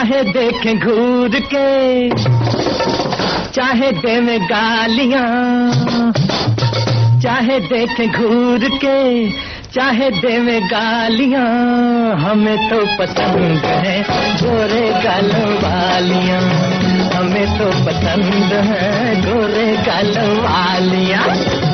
चाहे देखें घूर के, चाहे देवें गालियां, चाहे देखें घूर के, चाहे देवें गालियां, हमें तो पसंद है गोरे गालों वालियां, हमें तो पसंद है गोरे गालों वालियां।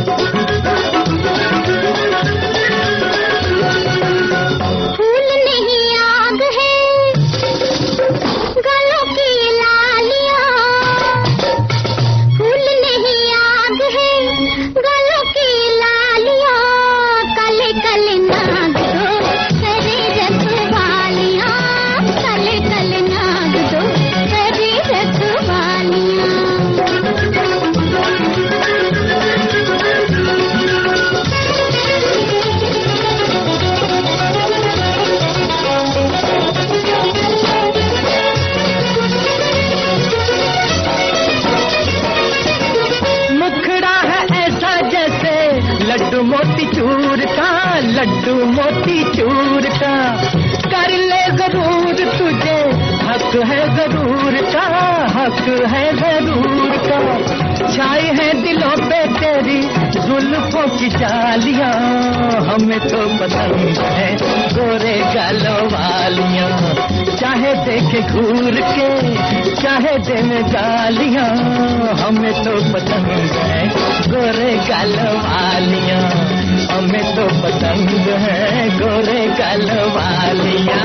लड्डू मोती चूर का, लड्डू मोती चूर का, कर ले जरूर तुझे हक है जरूर का, हक है जरूर का। छाई है दिलों पे तेरी जुल्फों की जालियां, हमें तो पसंद है गोरे गालों वालियां, चाहे देखे घूर के, चाहे दिन गालियां, हमें तो पसंद है गोरे गालों वालियां, हमें तो पसंद है गोरे गालों वालियां।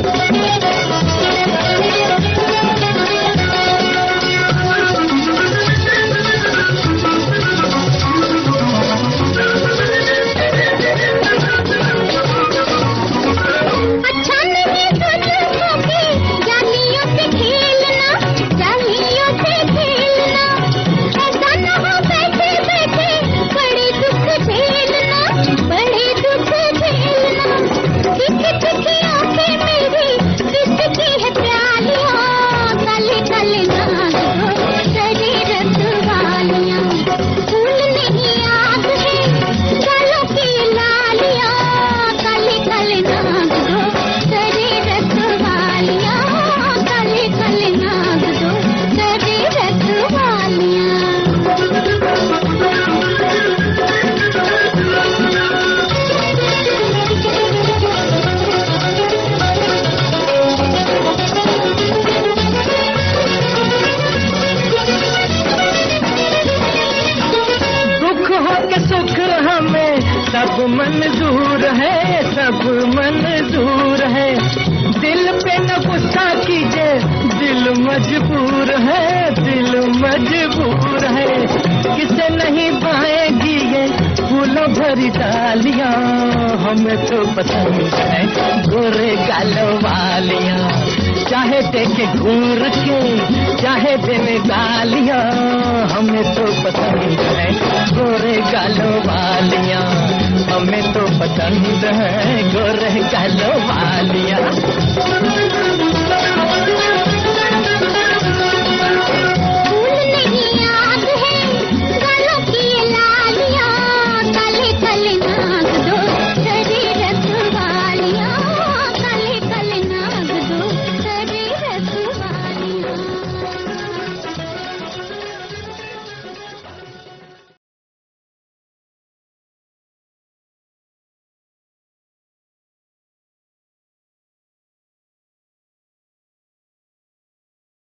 सब मंजूर है, सब मंजूर है, दिल पे न गुस्सा कीजिए, दिल मजबूर है, दिल मजबूर है, किसे नहीं पाएगी ये फूलों भरी डालियां, हमें तो पसंद है गोरे गालों वालियां, चाहे देखे घूर के, चाहे देवे गालियां, हमें तो पसंद है गोरे गालों वालियां, हमें तो पसंद है गोरे गालों वालियां।